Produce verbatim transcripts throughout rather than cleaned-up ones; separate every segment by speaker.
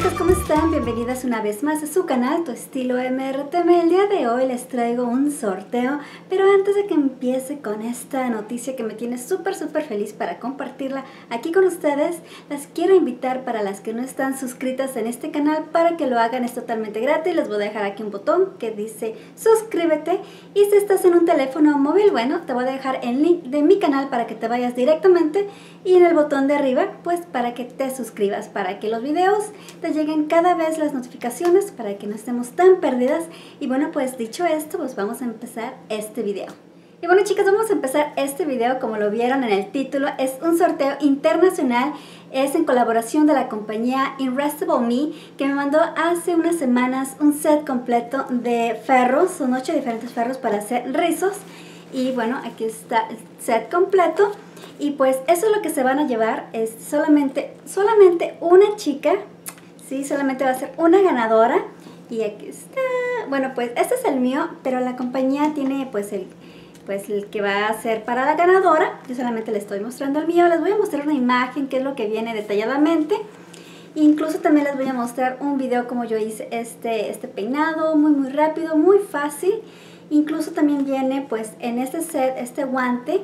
Speaker 1: chicas, ¿cómo están? Bienvenidas una vez más a su canal, Tu Estilo M R T M. El día de hoy les traigo un sorteo, pero antes de que empiece con esta noticia que me tiene súper súper feliz para compartirla aquí con ustedes, las quiero invitar para las que no están suscritas en este canal para que lo hagan. Es totalmente gratis. Les voy a dejar aquí un botón que dice suscríbete, y si estás en un teléfono móvil, bueno, te voy a dejar el link de mi canal para que te vayas directamente, y en el botón de arriba pues para que te suscribas, para que los videos te lleguen cada vez las notificaciones, para que no estemos tan perdidas. Y bueno, pues dicho esto, pues vamos a empezar este video. Y bueno, chicas, vamos a empezar este video. Como lo vieron en el título, es un sorteo internacional. Es en colaboración de la compañía Irresistible Me, que me mandó hace unas semanas un set completo de ferros. Son ocho diferentes ferros para hacer rizos. Y bueno, aquí está el set completo. Y pues eso es lo que se van a llevar. Es solamente, solamente una chica. Sí, solamente va a ser una ganadora. Y aquí está. Bueno, pues este es el mío, pero la compañía tiene pues el, pues el que va a ser para la ganadora. Yo solamente les estoy mostrando el mío. Les voy a mostrar una imagen, que es lo que viene detalladamente. Incluso también les voy a mostrar un video como yo hice este, este peinado. Muy muy rápido, muy fácil. Incluso también viene pues en este set este guante,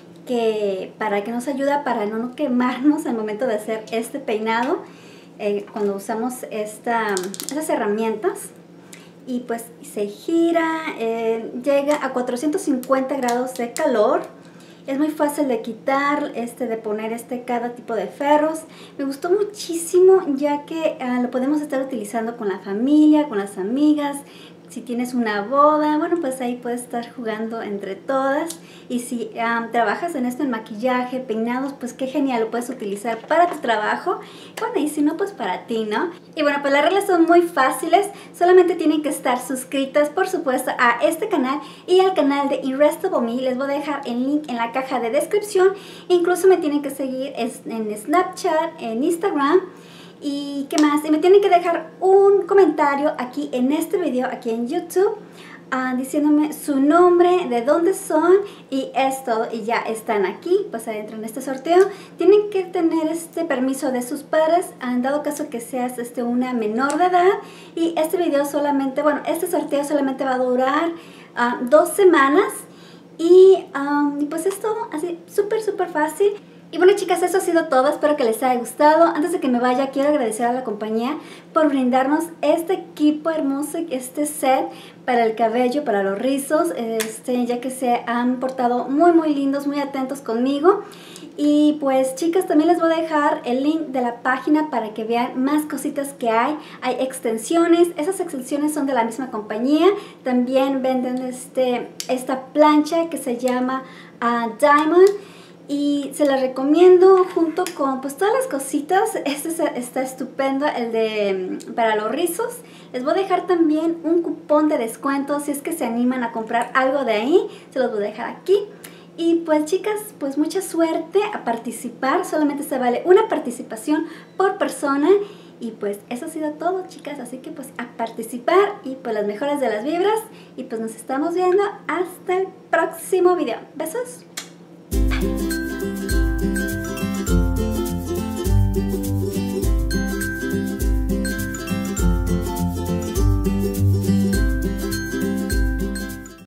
Speaker 1: que para que nos ayuda para no quemarnos al momento de hacer este peinado, eh, cuando usamos esta, estas herramientas. Y pues se gira, eh, llega a cuatrocientos cincuenta grados de calor. Es muy fácil de quitar, este, de poner este cada tipo de ferros. Me gustó muchísimo, ya que uh, lo podemos estar utilizando con la familia, con las amigas. Si tienes una boda, bueno, pues ahí puedes estar jugando entre todas. Y si um, trabajas en esto, en maquillaje, peinados, pues qué genial, lo puedes utilizar para tu trabajo. Bueno, y si no, pues para ti, ¿no? Y bueno, pues las reglas son muy fáciles. Solamente tienen que estar suscritas, por supuesto, a este canal y al canal de Irresistible Me. Les voy a dejar el link en la caja de descripción. Incluso me tienen que seguir en Snapchat, en Instagram. ¿Y qué más? Y me tienen que dejar un comentario aquí en este video, aquí en YouTube, uh, diciéndome su nombre, de dónde son, y es todo. Y ya están aquí, pues adentro en este sorteo. Tienen que tener este permiso de sus padres, en dado caso que seas este, una menor de edad. Y este video solamente, bueno, este sorteo solamente va a durar uh, dos semanas. Y um, pues es todo, así súper súper fácil. Y bueno, chicas, eso ha sido todo. Espero que les haya gustado. Antes de que me vaya, quiero agradecer a la compañía por brindarnos este equipo hermoso, este set para el cabello, para los rizos, este, ya que se han portado muy muy lindos, muy atentos conmigo. Y pues chicas, también les voy a dejar el link de la página para que vean más cositas que hay. Hay extensiones, esas extensiones son de la misma compañía. También venden este, esta plancha que se llama uh, Diamond. Y se la recomiendo junto con pues todas las cositas. Este está estupendo, el de para los rizos. Les voy a dejar también un cupón de descuento si es que se animan a comprar algo de ahí. Se los voy a dejar aquí. Y pues chicas, pues mucha suerte a participar. Solamente se vale una participación por persona. Y pues eso ha sido todo, chicas, así que pues a participar y pues las mejores de las vibras. Y pues nos estamos viendo hasta el próximo video. Besos.